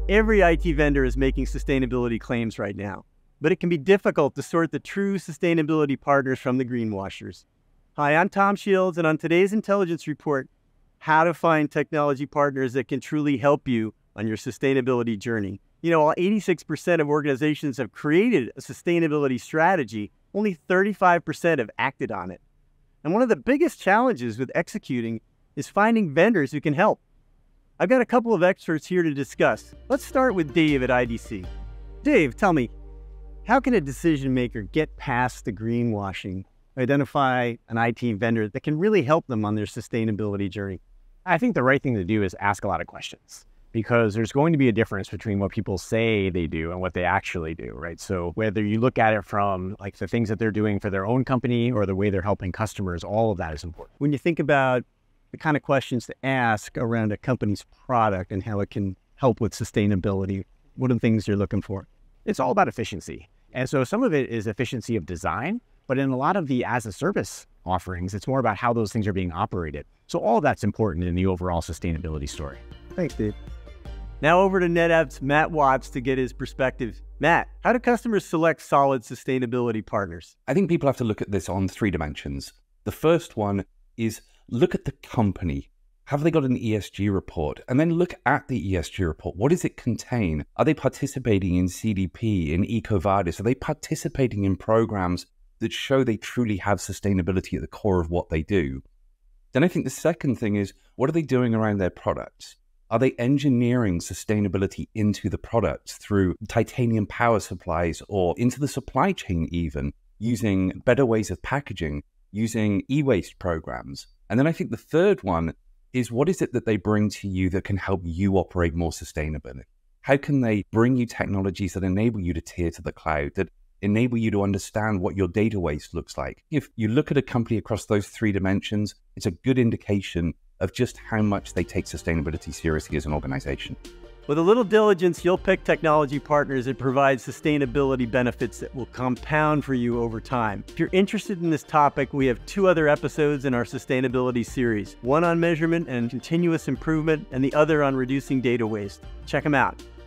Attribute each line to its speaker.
Speaker 1: Every IT vendor is making sustainability claims right now, but it can be difficult to sort the true sustainability partners from the greenwashers. Hi, I'm Tom Shields, and on today's Intelligence Report, how to find technology partners that can truly help you on your sustainability journey. You know, while 86% of organizations have created a sustainability strategy, only 35% have acted on it. And one of the biggest challenges with executing is finding vendors who can help. I've got a couple of experts here to discuss. Let's start with Dave at IDC. Dave, tell me, how can a decision maker get past the greenwashing, identify an IT vendor that can really help them on their sustainability journey?
Speaker 2: I think the right thing to do is ask a lot of questions, because there's going to be a difference between what people say they do and what they actually do, right? So whether you look at it from like the things that they're doing for their own company or the way they're helping customers, all of that is important.
Speaker 1: When you think about the kind of questions to ask around a company's product and how it can help with sustainability, what are the things you're looking for?
Speaker 2: It's all about efficiency. And so some of it is efficiency of design, but in a lot of the as-a-service offerings, it's more about how those things are being operated. So all of that's important in the overall sustainability story.
Speaker 1: Thanks, Dave. Now over to NetApp's Matt Watts to get his perspective. Matt, how do customers select solid sustainability partners?
Speaker 3: I think people have to look at this on 3 dimensions. The first one is look at the company. Have they got an ESG report? And then look at the ESG report. What does it contain? Are they participating in CDP, in EcoVadis? Are they participating in programs that show they truly have sustainability at the core of what they do? Then I think the second thing is, what are they doing around their products? Are they engineering sustainability into the products through titanium power supplies or into the supply chain even, using better ways of packaging, using e-waste programs? And then I think the third one is, what is it that they bring to you that can help you operate more sustainably? How can they bring you technologies that enable you to tier to the cloud, that enable you to understand what your data waste looks like? If you look at a company across those 3 dimensions, it's a good indication of just how much they take sustainability seriously as an organization.
Speaker 1: With a little diligence, you'll pick technology partners that provide sustainability benefits that will compound for you over time. If you're interested in this topic, we have 2 other episodes in our sustainability series, one on measurement and continuous improvement, and the other on reducing data waste. Check them out.